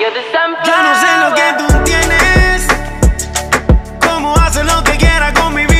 Yo no sé lo que tú tienes, cómo haces lo que quieras con mi vida.